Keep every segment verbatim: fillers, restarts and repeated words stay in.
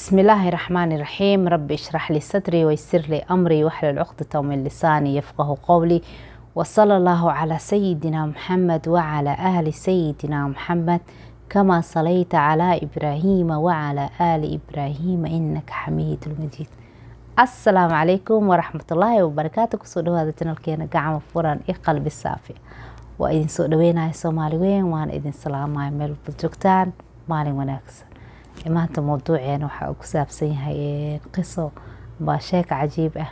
بسم الله الرحمن الرحيم. رب اشرح لي صدري ويسر لي أمري واحلل عقدة من لساني يفقه قولي، وصلى الله على سيدنا محمد وعلى آل سيدنا محمد كما صليت على إبراهيم وعلى آل إبراهيم إنك حميد مجيد. السلام عليكم ورحمة الله وبركاته. كسو هذا الجنال كينا قاعمة فوران إيه قلبي الصافي وإذن سوء دوينا سومالي وين وأنا إذن سلام مع ميل بجوكتان مالي وناكس. maanta mawduuceena waxaa uu ku saabsan yahay qiso baa sheeka cajiib ah.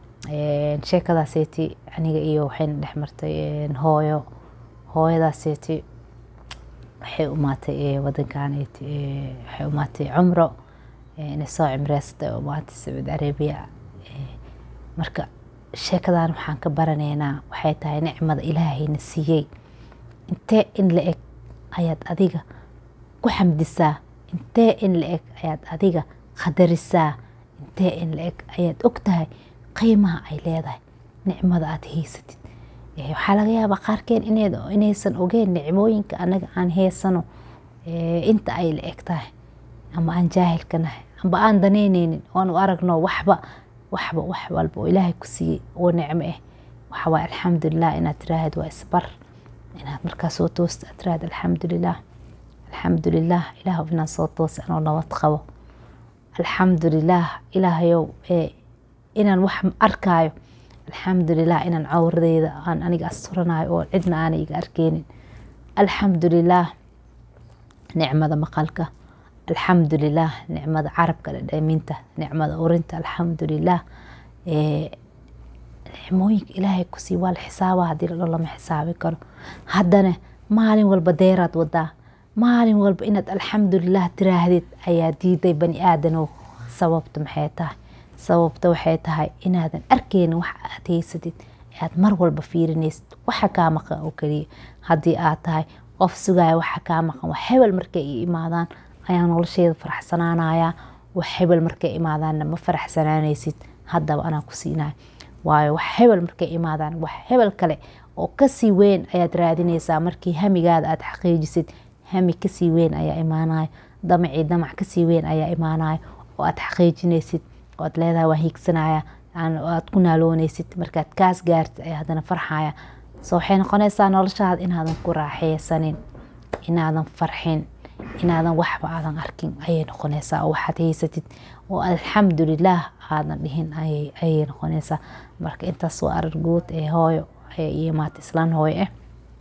sheekadaaseeti aniga iyo waxayna dhex martay hooyo hooyadaaseeti waxay umaatay wadankaaneti waxay umaatay cumro inay soo cimreysatay oo umaatay Sacuudi Arabiya. marka sheekadan waxaan ka baranaynaa waxay tahay nicmada ilaahayna siiyey intee in la eg ayaad adiga ku xamdisaa, intee in la eg ayaad adiga qadarisaa, intee in la eg ayaad ogtahay qiimaha ay leedahay nicmada aad haysatid. waxaa laga yaabaa qaarkeen ineed inaysan ogeyn nicmooyinka anaga aan haysano inta ay la eg tahay, ama aan jaahilka nahay, amba aan danaynaynin oon u aragno waxba waxba wax walba oo ilaahay ku siiyey oo nicmo ah. waxa waa alxamdulilah inaad tiraahid waa isbar, inaad markaas soo toosta aad tiraahid alxamdulilah الحمد لله إله بنا صوت أنا نوات قوة. الحمد لله إله يو إيه إن وح أركايو. الحمد لله إن عور ذي أن أنا قصرنا أو عدنا أنا أركين. الحمد لله نعمة مقالك. الحمد لله نعمة عربك دايمينته، نعمة أورنته. الحمد لله إيه مويك إلهي كسي والحساب هذه الله ما حسابي كرو هدنا مالين والبديرات ودا maalin walba inaad alxamdulilah tiraahdid ayaa diiday bani aadanow. sababta maxay tahay? sababta waxay tahay inaadan arkeynin wax aad haysatid, aad mar walba fiirinaysid waxa kaa maqan oo kaliya. haddii aad tahay qof sugaya waxa kaa maqan, wax hebel markay i imaadaan ayaa nolosheeda faraxsanaanayaa, wax hebel markay imaadaanna ma faraxsanaanaysid. haddaba anaa ku siinayo, waayo wax hebel markay imaadaan wax hebel kale oo kasii weyn ayaad raadinaysaa. markii hamigaada aad xaqiijisid hami kasii weyn ayaa imaanaya, damacii damac kasii weyn ayaa imaanaya oo aad xaqiijinaysid oo aad leedahay waa hiigsanaya oo aad ku naaloonaysid. markaad kaas gaartid ayaa haddana farxaya. soo waxay noqonaysaa noloshaada inaadan ku raaxaysanin, inaadan farxin, inaadan waxba aadan arkin ayay noqonaysaa. oo waxaad haysatid oo alxamdulilah aadan dhihin ayay ayay noqonaysaa. marka intaas waa arar guud ee hooyo ee imaatay islaan hooyo eh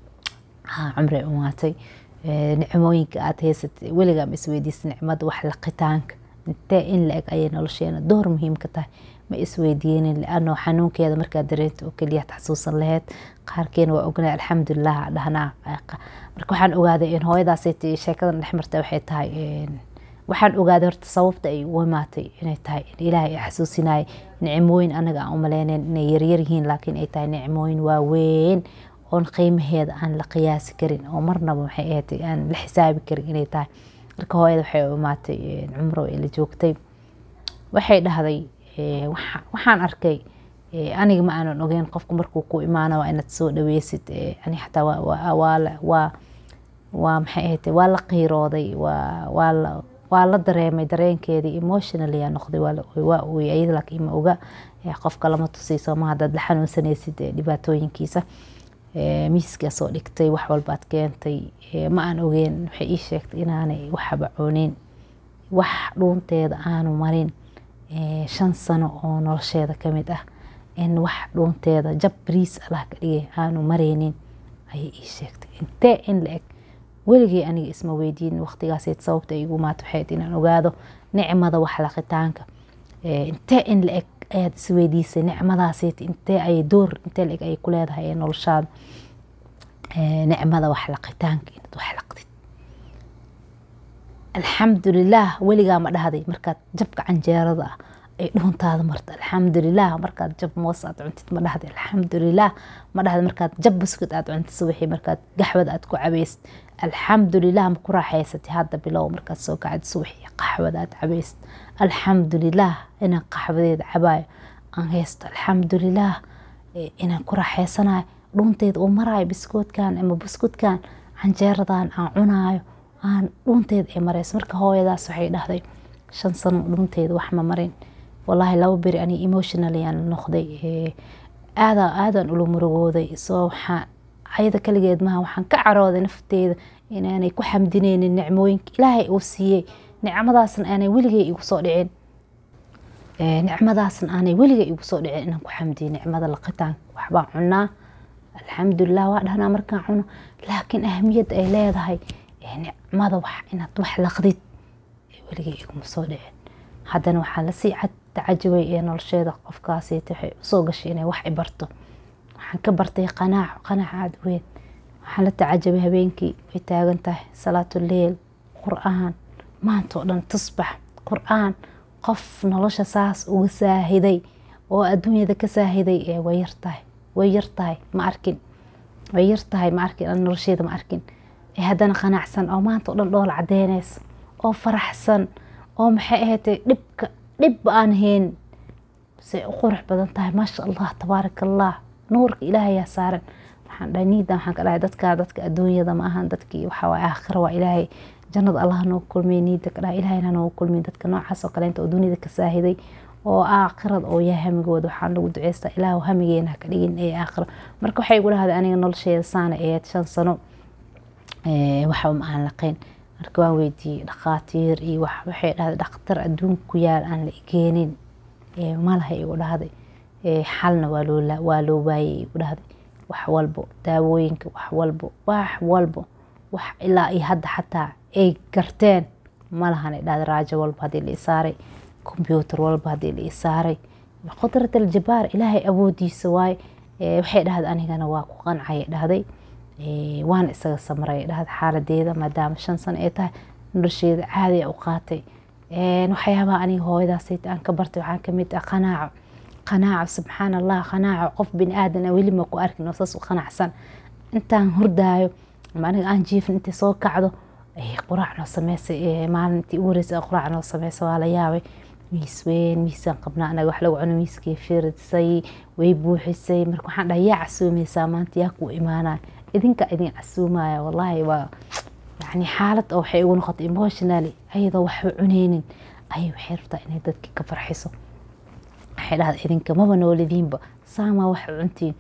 ha cumre umaatay. nicmooyinka aad haysatid weligaa ma isweydiisid nicmada wax laqitaanka intee in la eg ayay nolosheena door muhiim ka tahay ma isweydiinin, lianno xanuunkeeda markaad dareento oo keliya xasuusan lahayd. qaarkeena waa ognaa alxamdulilah dhahnaa. marka waxaan ogaaday in hooyadaas sheekadan dhex martay waxay tahay waxaan ogaaday horta sababta ay u imaatay inay tahay in ilaahay xasuusinaya nicmooyin anaga aan u maleynayn inay yaryar yihiin, laakiin ay tahay nicmooyin waaweyn oon qiimaheeda aan la qiyaasi karin oo marnaba waxay ahayd aan la xisaabi karin inay tahay. marka hooyada waxay u imaatay cumro ee la joogtay, waxay dhahday waxaan arkay aniga ma aanan ogeyn qofku markuu ku imaano waa inaad soo dhaweysid. ani xataa waa waa waa waa maxay ahayd waa la qiirooday, waa waa la waa la dareemay dareenkeedii emotionally aan noqday. waa waa uu ayada laakiin ma oga qofka lama tusayso ma haddaad la xanuunsanaysid dhibaatooyinkiisa. miiska soo dhigtay wax walbaad keentay, ma aan ogeyn. waxay ii sheegtay inaanay waxba cunin, wax dhuunteeda aanu marin shan sano oo nolosheeda ka mid ah, in wax dhuunteeda jab bariis allah ka dhigay aanu maraynin ayay ii sheegtay. intee in la eg weligay aniga isma weydiin waqtigaaseed sababta igu maato waxayd inaan ogaado nicmada wax laqitaanka. intee in la eg ayaad isweydiisay nicmadaasayt intee ay door intee la eg ay ku leedahay ee noloshaada. nicmada wax laqitaanka inaad wax laqtid alxamdulilah weligaa ma dhahday markaad jabka canjeerada ah ay dhuuntaada marto alxamdulilah. markaad jab moos aad cuntid ma dhahday alxamdulilah. ma dhahday markaad jab buskut aad cuntid subaxii markaad gaxwada aad ku cabaysid alxamdulilah. ma ku raaxaysatay hadda bilow markaad soo kacid subaxii qaxwada aad cabaysid alxamdulilah. inaan qaxwadeeda cabaayo aan haysto alxamdulilah. inaan ku raaxaysanayo dhuunteeda uu maraayo biskoodkan ama buskudkan canjeeradan aan cunaayo aan dhuunteeda ay marayso. marka hooyadaas waxay dhahday shan sano dhunteeda wax ma marin wallahi laba beri ani emotionally aan noqday aada aadan ula murugooday soo waxaan ayada kaligeed maaha waxaan ka carooday nafteeda inaanay ku xamdineynin nicmooyinka ilaahay uu siiyey nicmadaasna aanay weligay igu soo dhicin nicmadaasna aanay weligay igu soo dhicin inaan ku xamdiyo nicmada laqitaan waxbaan cunaa alxamdulilah waa dhahnaa markaan cuno laakiin ahamiyadda ay leedahay nicmada wax inaad wax laqdid weligay iguma soo dhicin haddana waxaa lasii tacajabay ee nolosheeda qofkaasita waxay usoo gashay inay wax i barto waxaan ka bartay qanaaco qanaaco aad weyn waxaan la tacajabay habeenkii way taagan tahay salaatuleyl qur-aan maanta oo dhan tusbax qur-aan qof nolosha saas uga saahiday oo adduunyada ka saahiday ee way yartahay way yartahay ma arkin way yartahay ma arkin aan nolosheeda ma arkin ee haddana qanacsan oo maanta oo dhan dhool cadeynaysa oo faraxsan oo maxay ahayd dhibka dhib aan heen say u qurux badan tahay maasha allah tabaaraka allah nuurka ilaahay yaa saaran waxaan dhahay niidan waxaan ka dhahay dadka dadka adduunyada ma ahan dadkii waxa waa aakhira waa ilaahay jannada allah noo kulmay niida ka dhahay ilaahayna noo kulmay dadka noocaas oo kale inta adduunyada ka saahiday oo aakhirad oo yahay hamigooda waxaan lagu duceystaa ilaahu hamigeena ka dhigin ee aakhira marka waxay igu dhahday aniga nolosheeda saana ee shan sano ee waxa ma aan laqeen marka waan weydiiyey dhaqaatiir iyo wax waxay dhahday dhakhtar adduunka ku yaal aan la igeenin ee malaha igu dhahday ee xalna waa loo waa loo waayay igu dhahday wax walbo daawooyinka wax walbo wax walbo wax ilaa ay hadda xataa ay garteen malahan ay dhahday raajo walba hadii la isaaray computer walba hadii la isaaray qudrat aljabaar ilaahay awoodiisa waay waxay dhahday anigana waa ku qancay dhahday ee waan isaga samray dhahday xaaladeeda maadaama shan sano ay tahay nolosheeda caadi u qaatay ee waxyaabaha aniga hooyadaas aan ka bartay waxaan kamid ah qanaaco qanaaco subxaanallah qanaaco qof bin aadan weli ma ku arkin oo saas u qanacsan intaan hurdaayo ama aniga aan jiifin intii soo kacdo ay quraac noo sameysay maalintii ugu horeysay quraac noo sameysay waa la yaabay miis weyn miisaan qabnaa anaga wax lagu cuno miiskii fiirsay way buuxisay marka waxaan dhahay yaa casuumaysaa maanta yaa ku imaanaa idinka idin casuumaya wallahi waa يعني حالة أو حي ونقط emotionally أيضا وحو عنينين أي وحيرتا إني دادك كفرحيسو حيلا هذا إذن كما بنولدين با ساما وحو عنتين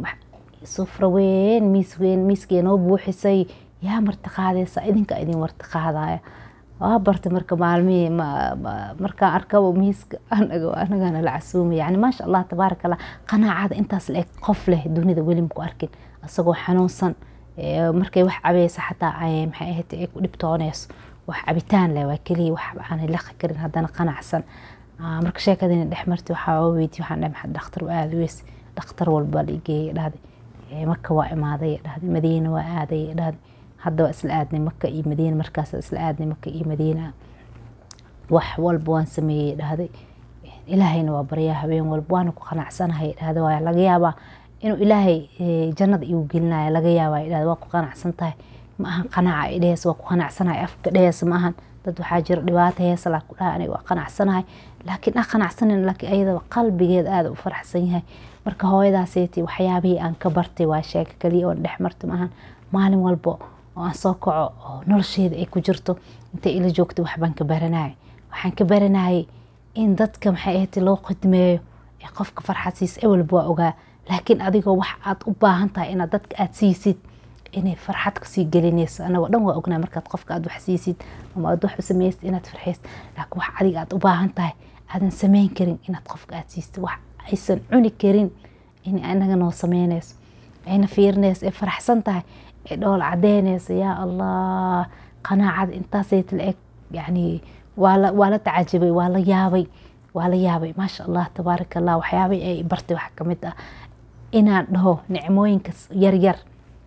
سفرة وين ميس وين ميس كينو بوحيسي يا مرتقاديسا إذن كإذن مرتقادايا وابرت مركب عالمي ما مركا أركب ميسك أنا أنا أنا العسومي يعني ما شاء الله تبارك الله قناعة أنت سلك قفله دوني ذا ويلم كأركن أصقو حنوصا markay wax cabaysa xataa ay maxay ahayd ay ku dhibtoonayso wax cabitaan leh waa kaliya wax aan la khakarin hadana qanacsan marka sheekadina dhexmarti waxa oo weydii waxaan dhahay dhakhtar aad weys dhakhtar walba ligay dhahday marka waa imaaday dhahday madiina waa aaday dhahday hadda waa isla aadnay marka iyo madiina markaas isla aadnay marka iyo madiina wax walba waan sameeyay dhahday ilaahayna waa baryaa habeen walba waan ku qanacsanahay dhahday waa laga yaabaa inuu ilaahay jannada igu gelinayo laga yaabaa ilaahday waa ku qanacsan tahay ma ahan qanaaca idees waa ku qanacsanahay afka dhees ma ahan dad waxaa jira dhibaato heesa la ku dhaanay waa qanacsanahay laakiin aan qanacsanin laakiin ayada qalbigeed aad u faraxsan yahay marka hooyadaasaytii waxyaabihii aan ka bartay waa sheeko kaliya oo dhex martay ma ahan maalin walba oo aan soo kaco oo nolosheeda ay ku jirto intay ila joogto wax baan ka baranay waxaan ka baranay in dadka maxay ahayd loo khidmeeyo ee qofka farxadiis ee walba waa ogaa laakiin adigoo wax aad u baahan tahay inaad dadka aad siisid inay farxad ku sii gelinayso anaga dhan waa ognaa markaad qofka aad wax siisid ama aad wax u sameeysid inaad farxaysid laakiin wax adiga aad u baahan tahay aadan sameyn karin inaad qofka aad siisid wax aysan cuni karin in anaga noo sameynayso ayna fiirnayso ee faraxsan tahay ee dhool cadeynayso yaa allah qanaacad intaasay tilay yani waa la waa la tacajabay waa la yaabay waa la yaabay ma sha Allah tabaaraka Allah waxyaabay ay bartay wax kamid ah inaan dhaho nicmooyinka yar yar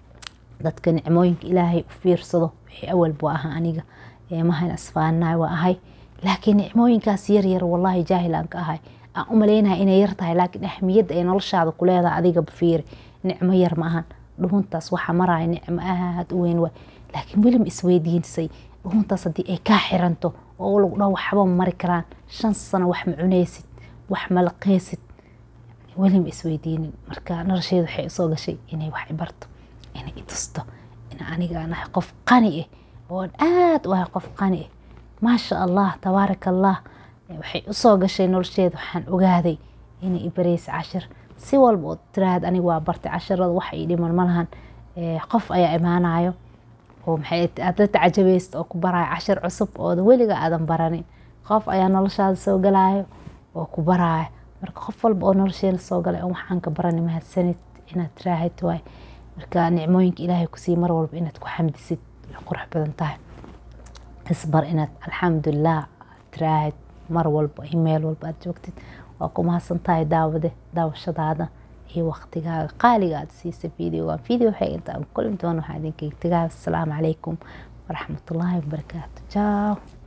dadka nicmooyinka ilaahay u fiirsado ee awal buu ahaa aniga ee ma han asfaanay waa ahay laakiin nicmooyinkaas yar yar wallahi jaahilan ka ahay aan u maleynaa inay yar tahay laakiin ahmiyad ay noloshaada ku leedahay adiga fiir nicmo yar ma ahan dhuuntaas waxa maray nicmo aad u weyn waa laakiin wilim isweydiinsay dhuuntaas hadii ay ka xiranto oo lagu dhaw waxba mari karaan shan sano wax ma cunaysid wax ma laqaysid wilim isweydiinin marka nolosheedu waxay soo gashay inay wax barto inay tusto in aniga ana qof qani ah oo aad waa qof qani ah maasha allah tabaaraka allah waxay usoo gashay nolosheeda waxaan ogaaday inay i baraysa cashir si walba oo tiraahad aniga waa bartay casharada wax ii dhiman ma lahan qof ayaa imaanayo oo maxay aad la tacajabaysta oo ku baraayo cashir cusub oo weliga aadan baranin qof ayaa noloshaada soo galaayo oo ku baraayo marka qof walba oo nolosheena soo galay oo waxaan ka baranay mahadsanid inaad tiraahid waay marka nicmooyinka ilaahay ku sii mar walba inaad ku xamdisid way qurux badan tahay isbar inaad alxamdulilah tiraahid mar walba email walba aad joogtid waa ku mahadsan tahay daawade daawashadaada iyo waqtigaaga qaaliga aad siisay videogan video waxay inta aan kulmi doono waxaan idinkaga tegaa assalaamu calaykum waraxmatullaahi wabarakaatu ciao